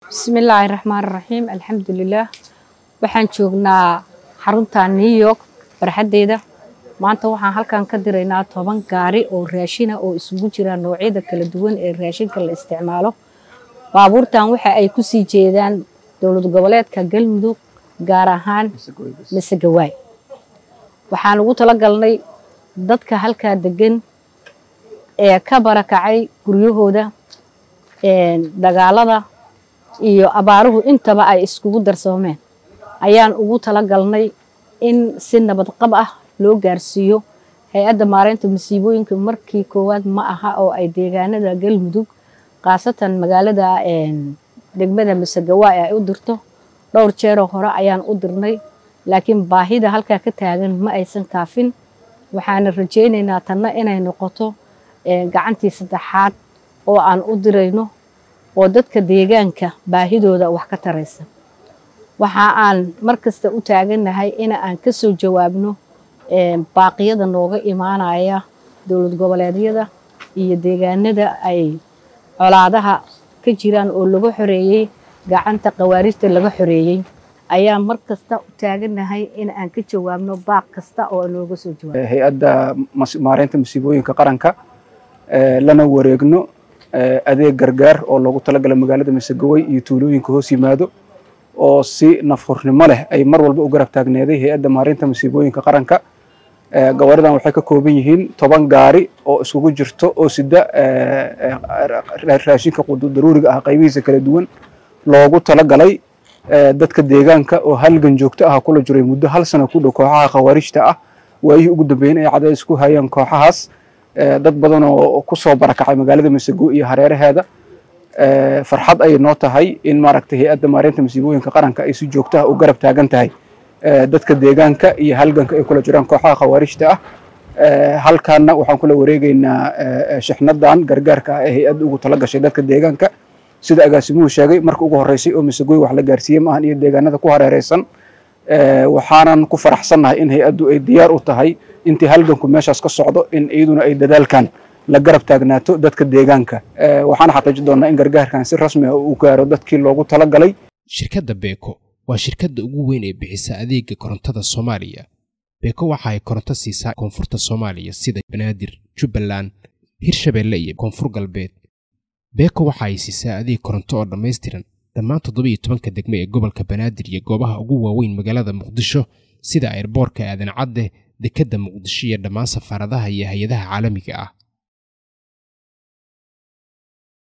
بسم الله الرحمن الرحيم الحمد لله waxaan joognaa xarunta New York barxadeeda maanta waxaan halkan ka diraynaa 10 gaari oo raashin ah oo isugu jira noocyada kala duwan ee raashinka la isticmaalo baabuurtan waxa ay ku sii jeedaan dawlad goboleedka Galmudug gaar ahaan Masagawaay waxaan ugu talagalnay dadka halka degan ee ka barakacay guryahooda dagaalada iyo abaaruhu intaba ay iskugu darsoomeen ayaan ugu talagalnay in si nabad qab ah loo gaarsiiyo hay'adda maareynta masiibooyinka markii koowaad ma aha oo ay deegaanada Galmudug qaasatan magaalada degmada Masagawaay ay u dirto dhowr jeer hore ayaan u dirnay laakiin baahida halka ka taagan ma aysan kaafin waxaan rajaynaynaa tanna inay noqoto gacantii saddexaad oo aan u dirayno oo dadka deegaanka baahidooda wax ka taraysa waxa aan markasta u taaganahay in aan ka soo jawaabno baaqyada nooga imaanaya dawlad goboleedyada iyo deegaanada ay colaadaha ka jiraan oo lagu xoreeyay gacanta qawaariirta laga xoreeyay ayaa markasta u taaganahay in aan ka jawaabno baaq kasta oo looga soo jawaabo hay'adda maareynta masiibooyinka qaranka lana wareegno adeeg gargaar oo loogu talagalay magaalada Masagawaay iyo tuulooyinka hoos yimaado oo si nafqurnimo leh ay mar walba u garab taagneeday hay'adda maareynta masiibooyinka qaranka gawaaridan waxay ka kooban yihiin 10 gaari oo isugu jirto oo sida raashinka quud daruuriga ah qaybihiisa kala duwan loogu talagalay dadka deegaanka oo halgan joogto ah kula jiray muddo hal sano ku dhow kooxaha khawaarijta ah way ugu dambeeyeen ay cadays ku hayaan kooxahaas dad badan oo ku soo barakacay magaalada Masagawaay iyo hareeraheeda farxad ay noo tahay in maaragtay hay'adda maareynta masiibooyinka qaranka ay si joogto ah u garab taagan tahay dadka deegaanka iyo halganka ay kula jiraan kooxaha khawaarijta ah halkaana waxaan kula wareegaynaa shixnadan gargaarka ah ee hay'adda ugu tala gashay dadka deegaanka sida agaasimuhu sheegay marka ugu horeysay oo Masagawaay wax la gaarsiiyay ma ahan iyo deegaanada ku hareeraysan waxaanan ku faraxsanahay in hay'addu ay diyaar u tahay intii halganku meeshaas ka socdo in iyaduna ay dadaalkan la garab taagnaato dadka deegaanka waxaan xaqiijin doonaa in gargaarkan si rasmi ah uu gaaro dadkii loogu talagalay shirkadda Beko waa shirkadda ugu weyn ee bixisa adeegga korontada Soomaaliya Beko waxa ay koronto siisaa koonfurta Soomaaliya sida Banaadir Jubbaland Hirshabeelle iyo Koonfur Galbeed Beko waxa ay siisaa adeeg koronto oo dhameystiran dhammaan 17 degme ee gobolka Banaadir iyo goobaha ugu waaweyn magaalada Muqdisho sida airportka Aadan Cadde dekedda Muqdisho iyo dhammaan safaaradaha iyo hay'adaha caalamiga ah